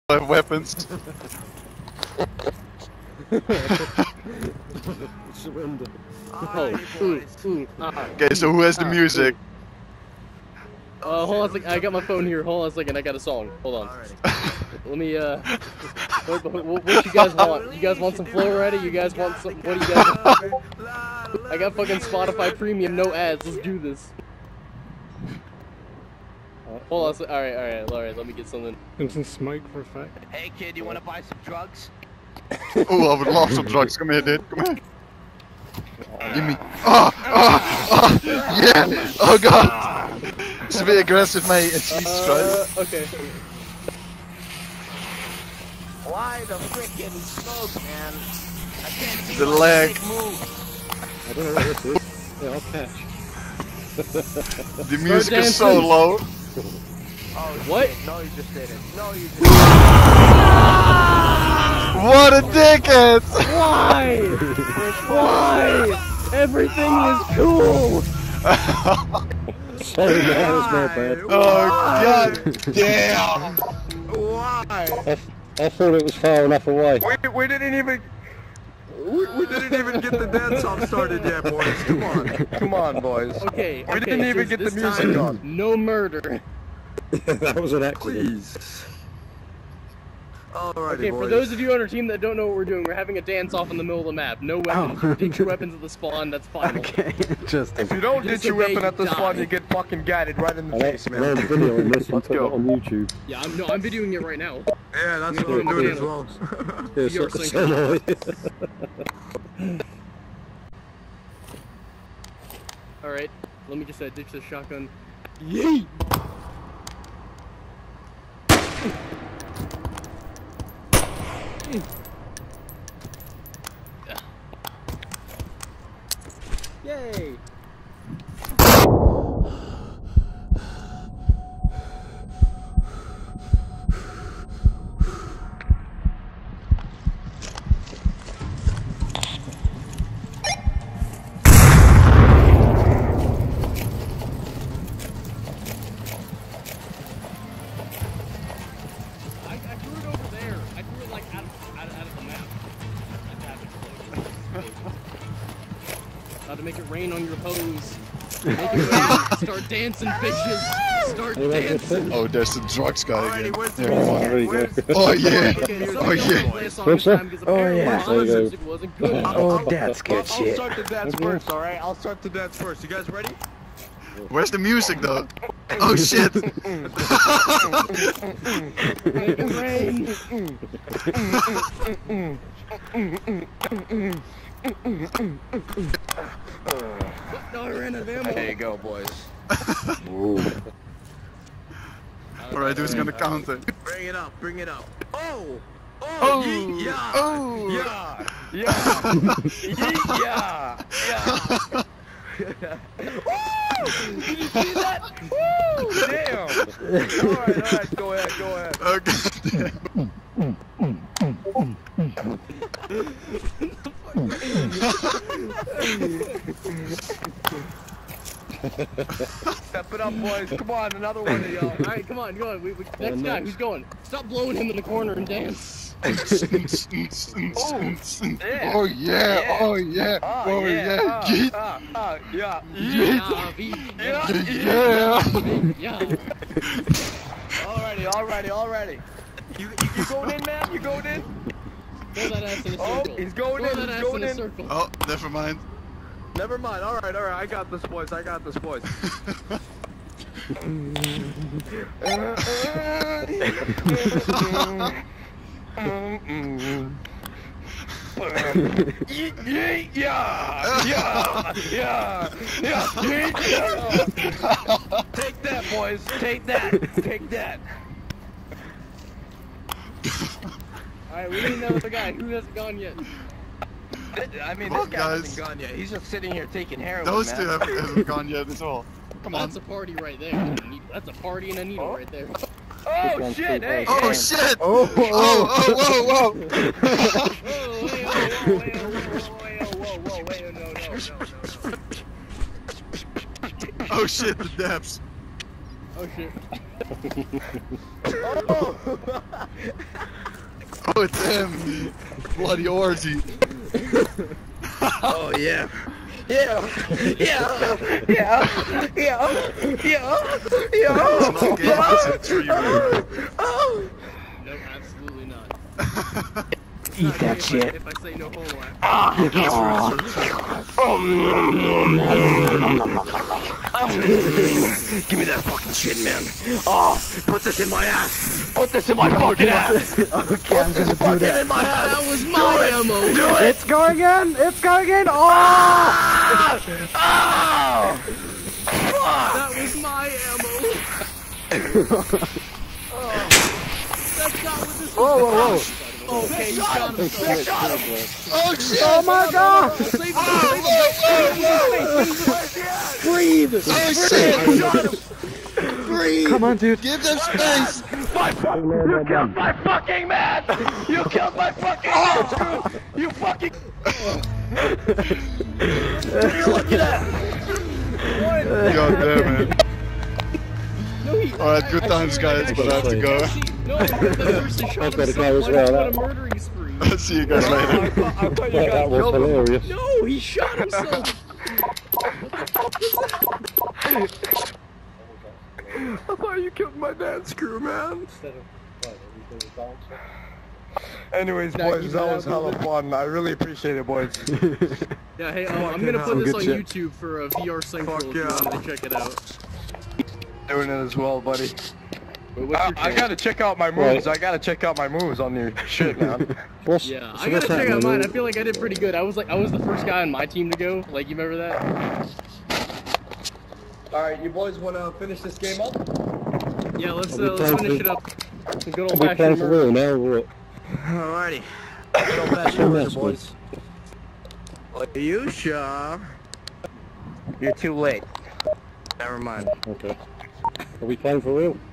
have weapons. Surrender. Okay, so who has the music? Hold on a second. I got my phone here. Hold on a second. I got a song. Hold on. Let me, what you guys want? You guys want some flow ready? You guys want some, what do you guys want? I got fucking Spotify Premium, no ads. Let's do this. Hold on. Alright, let me get something. Some smoke for a fact. Hey kid, you wanna buy some drugs? Oh, I would love some drugs. Come here, dude. Come here. Give me. Yeah! Oh god! It's a bit aggressive, mate. It's Jesus Christ. Okay. Why the frickin' smoke, man? I can't see The my leg. stick move. I don't know what this is. Yeah, I'll catch. The music is so low. Oh, what? Shit. No, you just did it. No, you just What a dickhead! Why? Why? Everything is cool! Sorry, man, that was my bad. Oh god damn! Why? I thought it was far enough away. We didn't even... We didn't even get the dance off started yet, boys. Come on, boys. Okay, We didn't even get the music on. No murder. That was an accident. Please. Alrighty, Okay, boys. for those of you on our team that don't know what we're doing, we're having a dance-off in the middle of the map. No weapons. Ditch your weapons at the spawn, that's final. Okay, just... If you don't ditch your weapon at the spawn, you get fucking guided right in the face, man. I'm videoing this and Let's put it go. on YouTube. Yeah, I'm videoing it right now. Yeah, that's what I'm doing as well. Yeah, You're so Alright, let me just ditch the shotgun. Yeet! Yay! I threw it over there. I threw it like out of the map. How to make it rain on your hose. Make it rain. Start dancing, bitches. Start dancing. Oh, there's the drugs guy again. Alrighty, where's the There we go. music? Oh yeah! Okay, so Oh yeah! play a song this time because apparently yeah. my There you go. music wasn't good. Oh, that's good I'll shit. start the dance first, alright? I'll start the dance first. You guys ready? Where's the music though? Oh shit! Make it rain. No, I ran out of ammo. There you go, boys. Alright, who's gonna count it? Bring it up, bring it up. Oh! Oh! Yeet, yeah! Oh! Yeah! Yeah! Yeet, yeah! Yeah! Did you see that? Woo! Damn! Alright, go ahead. Okay. Step it up, boys. Come on, another one of y'all. Alright, come on, go on. Next guy, who's going? Stop blowing him in the corner and dance. Oh yeah! Oh yeah! Oh yeah! Yeet! Yeah. Yeah. Alrighty. You going in, man? You going in? Throw that ass in a Oh, circle. he's going Throw in, that he's ass going in a in. circle. Oh, never mind. Never mind. Alright. I got this, boys. Take that, boys. Take that. Alright, we need another guy. Who hasn't gone yet? I mean, Well, this guy guys. hasn't gone yet. He's just sitting here taking heroin, Those man. two haven't gone yet at all. Come on. That's a party right there. That's a party and a needle right there. Oh shit! Hey! Oh hey. shit! Oh, Whoa! Oh shit, the depths. Oh shit. Oh, it's him! Bloody orgy. Oh yeah. Yeah. Yeah. Yeah. Yeah. Yeah. It's not game, it's a tree, man. No, absolutely not. Eat that shit. If I say no homo, Give me that fucking shit, man. Oh, put this in my ass. Put this in my fucking ass. Okay, I'm gonna do that. In my ass. that was my ammo. Do it. It's going in! It's going in! Oh! Oh! That was my ammo. That shot with this. Whoa, whoa, whoa! Okay, you shot him. Oh shit! Oh my god! Save him. Breathe. Oh shit! Breathe! Come on, dude. Give them space! You killed my fucking man! You killed my fucking man! You fucking... Look at that! God damn it. No, he. Alright, good times, guys, but I have to go. No, the person shot I've got to go himself. as well, What a that- murdering spree. See you guys later. That was hilarious. No, he shot himself. I thought you killed my dad's crew, man. Anyways, Nah, boys, keep that it was out, hella brother. fun. I really appreciate it, boys. Yeah, hey, I'm gonna put this good on shit. YouTube for VR Central Fuck if you yeah. wanted to check it out. Doing it as well, buddy. Wait, what's your I channel? gotta check out my moves. I gotta check out my moves on your shit, man. What's, Yeah, so I gotta what's check out happening? mine. I feel like I did pretty good. I was the first guy on my team to go. Like, you remember that? Alright, you boys wanna finish this game up? Yeah, let's Are we let's playing finish for- it up. Some good Are old we playing fashioned for murder. real now or what? Alrighty. Go back Some over, mess, boys. Are you sure? You're too late. Never mind. Okay. Are we playing for real?